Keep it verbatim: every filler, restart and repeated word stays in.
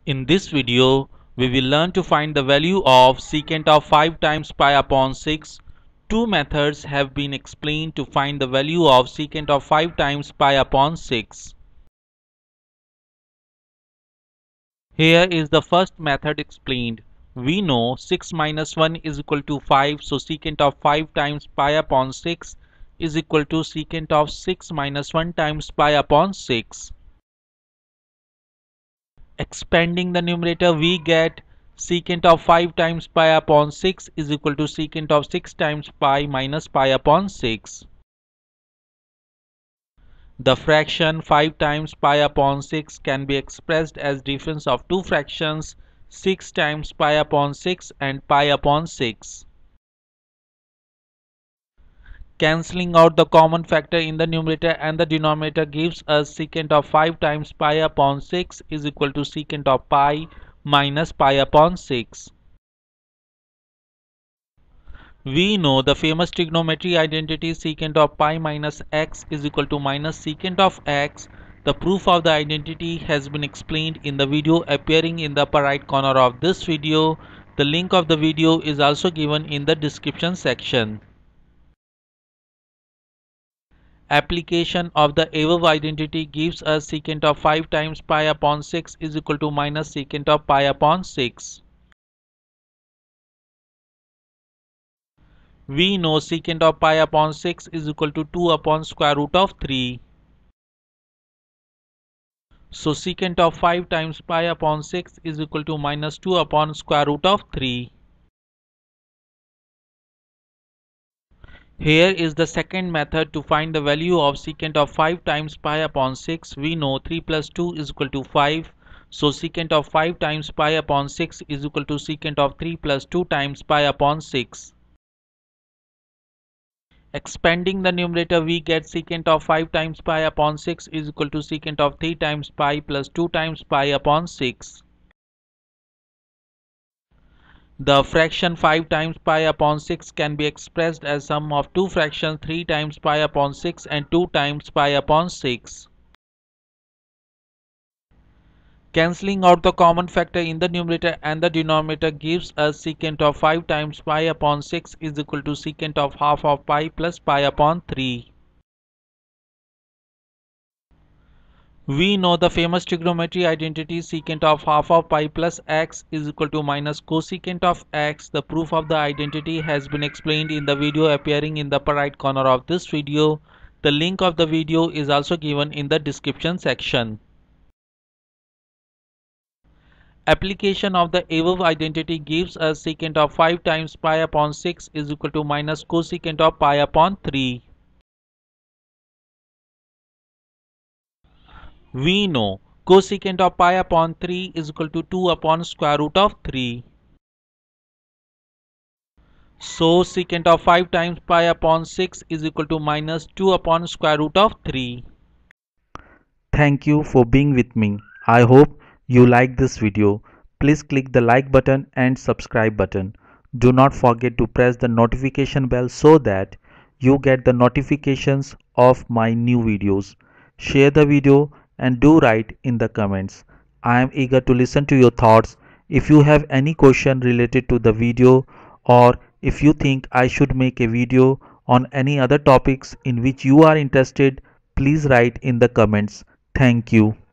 In this video, we will learn to find the value of secant of five times pi upon six. Two methods have been explained to find the value of secant of five times pi upon six. Here is the first method explained. We know six minus one is equal to five, so secant of five times pi upon six is equal to secant of six minus one times pi upon six. Expanding the numerator, we get secant of five times pi upon six is equal to secant of six times pi minus pi upon six. The fraction five times pi upon six can be expressed as difference of two fractions, six times pi upon six and pi upon six. Cancelling out the common factor in the numerator and the denominator gives us secant of five times pi upon six is equal to secant of pi minus pi upon six. We know the famous trigonometry identity secant of pi minus x is equal to minus secant of x. The proof of the identity has been explained in the video appearing in the upper right corner of this video. The link of the video is also given in the description section. Application of the above identity gives us secant of five times pi upon six is equal to minus secant of pi upon six. We know secant of pi upon six is equal to two upon square root of three. So secant of five times pi upon six is equal to minus two upon square root of three. Here is the second method to find the value of secant of five times pi upon six. We know three plus two is equal to five. So secant of five times pi upon six is equal to secant of three plus two times pi upon six. Expanding the numerator, we get secant of five times pi upon six is equal to secant of three times pi plus two times pi upon six. The fraction five times pi upon six can be expressed as sum of two fractions three times pi upon six and two times pi upon six. Cancelling out the common factor in the numerator and the denominator gives us secant of five times pi upon six is equal to secant of half of pi plus pi upon three. We know the famous trigonometry identity secant of half of pi plus x is equal to minus cosecant of x. The proof of the identity has been explained in the video appearing in the upper right corner of this video. The link of the video is also given in the description section. Application of the above identity gives us secant of five times pi upon six is equal to minus cosecant of pi upon three. We know cosecant of pi upon three is equal to two upon square root of three. So secant of five times pi upon six is equal to minus two upon square root of three. Thank you for being with me. I hope you like this video. Please click the like button and subscribe button. Do not forget to press the notification bell so that you get the notifications of my new videos. Share the video and do write in the comments. I am eager to listen to your thoughts. If you have any question related to the video, or if you think I should make a video on any other topics in which you are interested, please write in the comments. Thank you.